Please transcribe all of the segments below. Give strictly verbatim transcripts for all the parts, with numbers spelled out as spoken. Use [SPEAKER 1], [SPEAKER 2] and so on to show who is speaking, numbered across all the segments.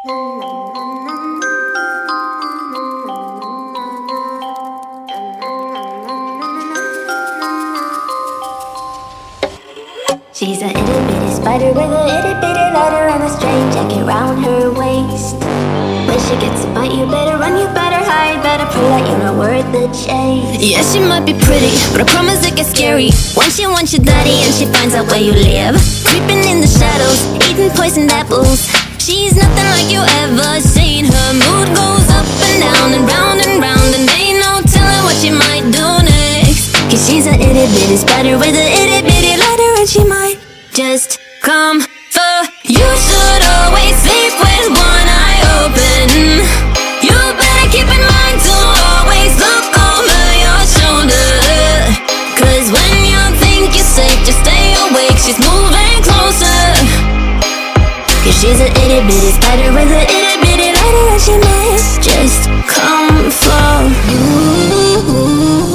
[SPEAKER 1] She's a itty bitty spider with a itty bitty letter and a strange jacket round her waist. When she gets a bite, you better run, you better hide, better pray that you're not worth the chase.
[SPEAKER 2] Yeah, she might be pretty, but I promise it gets scary when she wants your daddy and she finds out where you live. Creeping in the shadows, eating poisoned apples. She's nothing like you ever seen. Her mood goes up and down and round and round, and ain't no telling what she might do next. Cause she's a itty bitty spider with a itty bitty letter, and she might just come for you. Should always sleep with one eye open. You better keep in mind to always look over your shoulder. Cause when you think you're safe, just stay awake, she's moving closer. Cause she's a itty bitty spider with a itty bitty letter, and she might just come for you.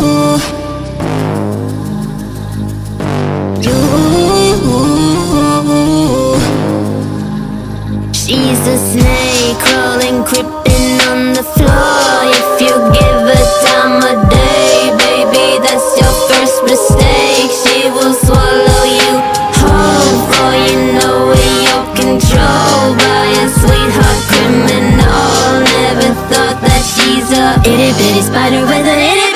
[SPEAKER 2] She's a snake crawling, creeping on the floor. If you give her time of day, baby, that's your first mistake. She will swallow you whole, for you know it, you're controlled by a sweetheart criminal. Never thought that she's a itty bitty spider with a itty